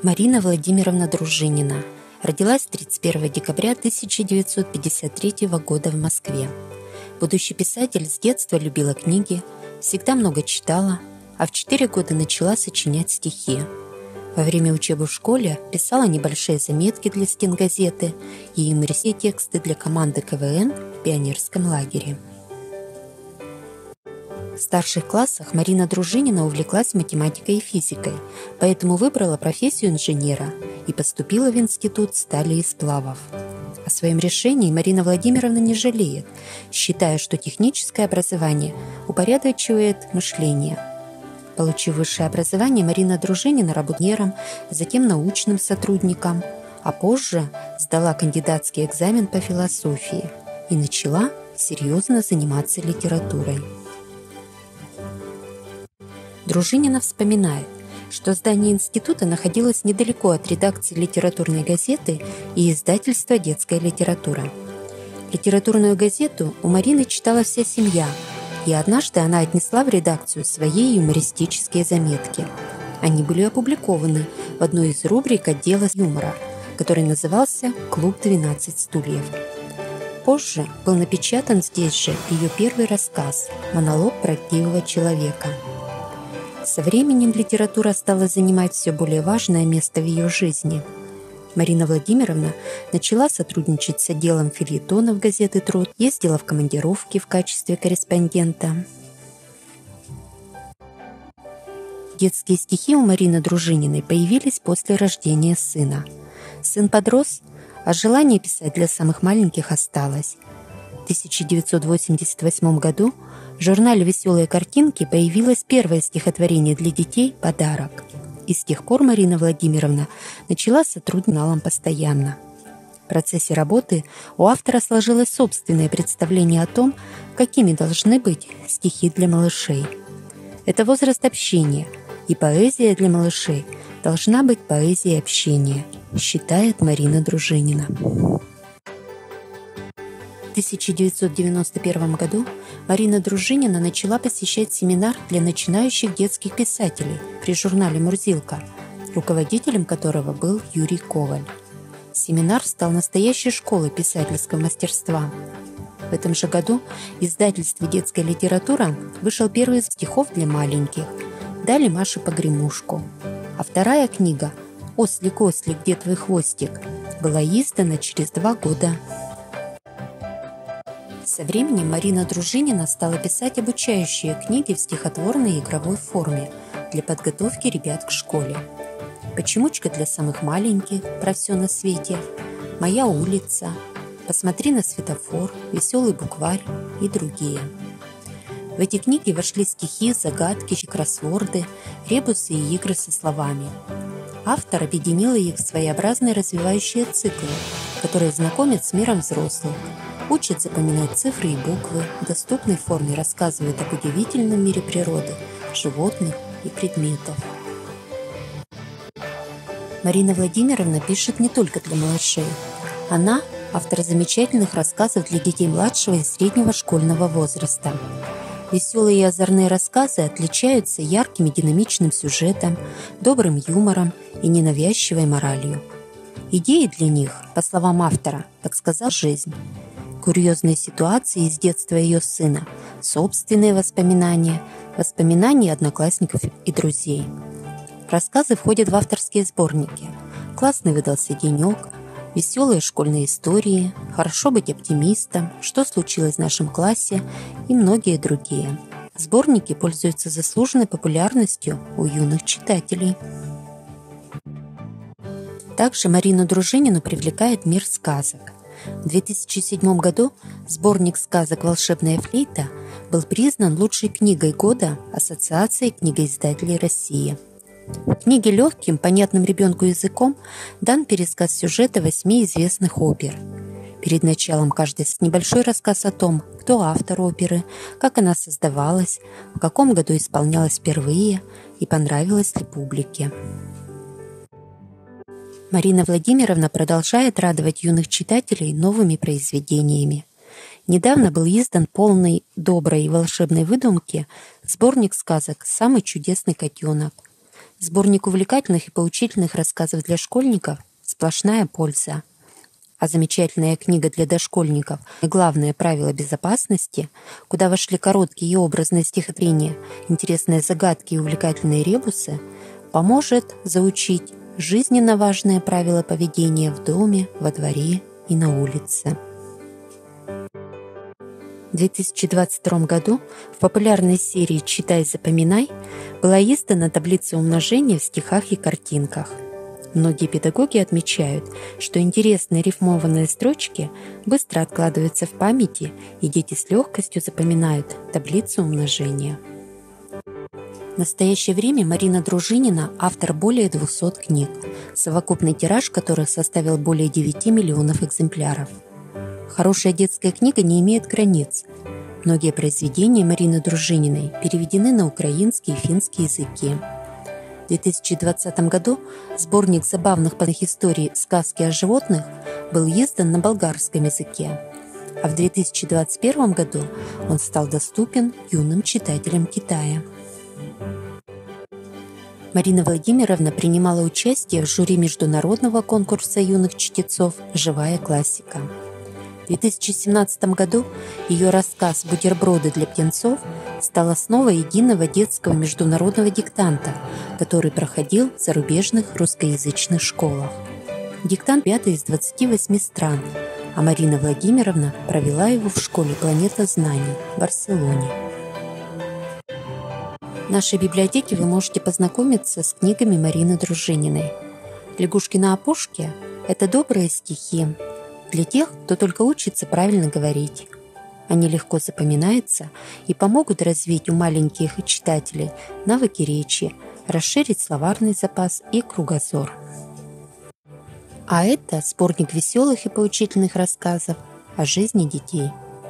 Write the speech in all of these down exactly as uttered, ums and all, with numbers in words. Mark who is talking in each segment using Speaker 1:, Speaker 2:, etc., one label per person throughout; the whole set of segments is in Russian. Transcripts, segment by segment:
Speaker 1: Марина Владимировна Дружинина родилась тридцать первого декабря тысяча девятьсот пятьдесят третьего года в Москве. Будущий писатель с детства любила книги, всегда много читала, а в четыре года начала сочинять стихи. Во время учебы в школе писала небольшие заметки для стенгазеты и юмористические тексты для команды ка вэ эн в пионерском лагере. В старших классах Марина Дружинина увлеклась математикой и физикой, поэтому выбрала профессию инженера и поступила в Институт стали и сплавов. О своем решении Марина Владимировна не жалеет, считая, что техническое образование упорядочивает мышление. Получив высшее образование, Марина Дружинина работала инженером, затем научным сотрудником, а позже сдала кандидатский экзамен по философии и начала серьезно заниматься литературой. Дружинина вспоминает, что здание института находилось недалеко от редакции литературной газеты и издательства «Детская литература». Литературную газету у Марины читала вся семья, и однажды она отнесла в редакцию свои юмористические заметки. Они были опубликованы в одной из рубрик отдела юмора, который назывался «Клуб двенадцать стульев». Позже был напечатан здесь же ее первый рассказ «Монолог правдивого человека». Со временем литература стала занимать все более важное место в ее жизни. Марина Владимировна начала сотрудничать с отделом фельетонов газеты «Труд», ездила в командировки в качестве корреспондента. Детские стихи у Марины Дружининой появились после рождения сына. Сын подрос, а желание писать для самых маленьких осталось. В тысяча девятьсот восемьдесят восьмом году в журнале «Веселые картинки» появилось первое стихотворение для детей «Подарок». И с тех пор Марина Владимировна начала сотрудничать с журналом постоянно. В процессе работы у автора сложилось собственное представление о том, какими должны быть стихи для малышей. Это возраст общения, и поэзия для малышей должна быть поэзией общения, считает Марина Дружинина. В тысяча девятьсот девяносто первом году Марина Дружинина начала посещать семинар для начинающих детских писателей при журнале «Мурзилка», руководителем которого был Юрий Коваль. Семинар стал настоящей школой писательского мастерства. В этом же году в издательстве «Детская литература» вышел первый из стихов для маленьких «Дали Маше погремушку», а вторая книга «Ослик, ослик, где твой хвостик» была издана через два года. Со временем Марина Дружинина стала писать обучающие книги в стихотворной и игровой форме для подготовки ребят к школе. «Почемучка для самых маленьких», «Про все на свете», «Моя улица», «Посмотри на светофор», «Веселый букварь» и другие. В эти книги вошли стихи, загадки, кроссворды, ребусы и игры со словами. Автор объединил их в своеобразные развивающие циклы, которые знакомят с миром взрослых, учат запоминать цифры и буквы, в доступной форме рассказывают об удивительном мире природы, животных и предметов. Марина Владимировна пишет не только для малышей. Она – автор замечательных рассказов для детей младшего и среднего школьного возраста. Веселые и озорные рассказы отличаются ярким и динамичным сюжетом, добрым юмором и ненавязчивой моралью. Идеи для них, по словам автора, подсказала жизнь. Курьезные ситуации из детства ее сына, собственные воспоминания, воспоминания одноклассников и друзей. Рассказы входят в авторские сборники «Классный выдался денек», «Веселые школьные истории», «Хорошо быть оптимистом», «Что случилось в нашем классе» и многие другие. Сборники пользуются заслуженной популярностью у юных читателей. Также Марину Дружинину привлекает мир сказок. В две тысячи седьмом году сборник сказок «Волшебная флейта» был признан лучшей книгой года Ассоциацией книгоиздателей России. В книге легким, понятным ребенку языком дан пересказ сюжета восьми известных опер. Перед началом каждой небольшой рассказ о том, кто автор оперы, как она создавалась, в каком году исполнялась впервые и понравилась ли публике. Марина Владимировна продолжает радовать юных читателей новыми произведениями. Недавно был издан полный доброй и волшебной выдумки сборник сказок «Самый чудесный котенок». Сборник увлекательных и поучительных рассказов для школьников «Сплошная польза». А замечательная книга для дошкольников «Главное правило безопасности», куда вошли короткие и образные стихотворения, интересные загадки и увлекательные ребусы, поможет заучить жизненно важное правило поведения в доме, во дворе и на улице. В две тысячи двадцать втором году в популярной серии «Читай, запоминай» была издана таблица умножения в стихах и картинках. Многие педагоги отмечают, что интересные рифмованные строчки быстро откладываются в памяти, и дети с легкостью запоминают таблицу умножения. В настоящее время Марина Дружинина – автор более двухсот книг, совокупный тираж которых составил более девяти миллионов экземпляров. Хорошая детская книга не имеет границ. Многие произведения Марины Дружининой переведены на украинский и финский языки. В две тысячи двадцатом году сборник забавных историй «Сказки о животных» был издан на болгарском языке, а в две тысячи двадцать первом году он стал доступен юным читателям Китая. Марина Владимировна принимала участие в жюри международного конкурса юных чтецов «Живая классика». В две тысячи семнадцатом году ее рассказ «Бутерброды для птенцов» стал основой единого детского международного диктанта, который проходил в зарубежных русскоязычных школах. Диктант пятый из двадцати восьми стран, а Марина Владимировна провела его в школе «Планета знаний» в Барселоне. В нашей библиотеке вы можете познакомиться с книгами Марины Дружининой. «Лягушки на опушке» – это добрые стихи для тех, кто только учится правильно говорить. Они легко запоминаются и помогут развить у маленьких читателей навыки речи, расширить словарный запас и кругозор. А это сборник веселых и поучительных рассказов о жизни детей.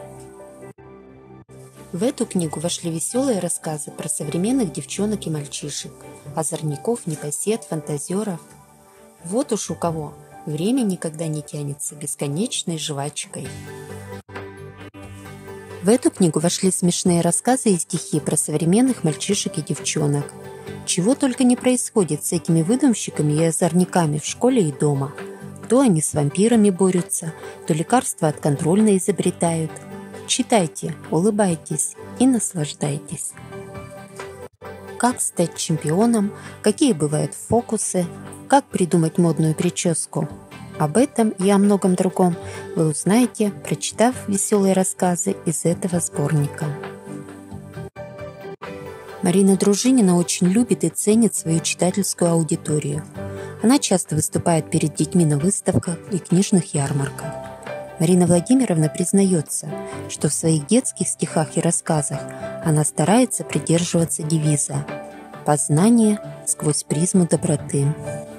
Speaker 1: В эту книгу вошли веселые рассказы про современных девчонок и мальчишек, озорников, непосед, фантазеров. Вот уж у кого время никогда не тянется бесконечной жвачкой. В эту книгу вошли смешные рассказы и стихи про современных мальчишек и девчонок. Чего только не происходит с этими выдумщиками и озорниками в школе и дома. То они с вампирами борются, то лекарства от контрольной изобретают. Читайте, улыбайтесь и наслаждайтесь. Как стать чемпионом, какие бывают фокусы, как придумать модную прическу. Об этом и о многом другом вы узнаете, прочитав веселые рассказы из этого сборника. Марина Дружинина очень любит и ценит свою читательскую аудиторию. Она часто выступает перед детьми на выставках и книжных ярмарках. Марина Владимировна признается, что в своих детских стихах и рассказах она старается придерживаться девиза «Познание сквозь призму доброты».